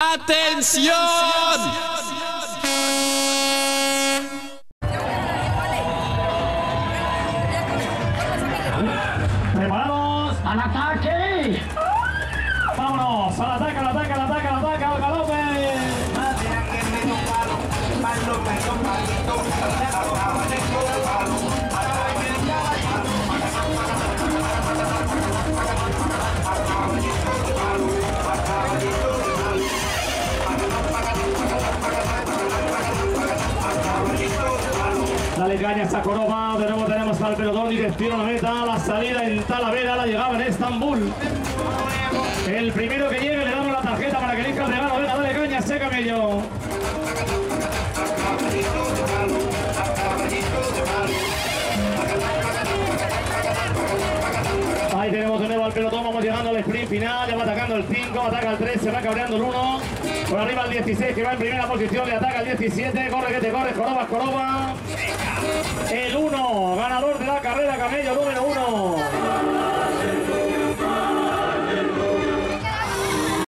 ¡Atención! ¡Preparados al ataque! ¡Vámonos! ¡Al ataque, al ataque, al ataque, al ataque! ¡Al galope! Dale caña esta Coroba, de nuevo tenemos al pelotón, dirección a la meta, la salida en Talavera, la llegada en Estambul. El primero que llegue le damos la tarjeta para que elija el regalo. Venga, dale caña, ese camello. Ahí tenemos de nuevo al pelotón, vamos llegando al sprint final, ya va atacando el 5, ataca el 3, se va cabreando el 1. Por arriba el 16 que va en primera posición, le ataca el 17, corre que te corre, Coroba. El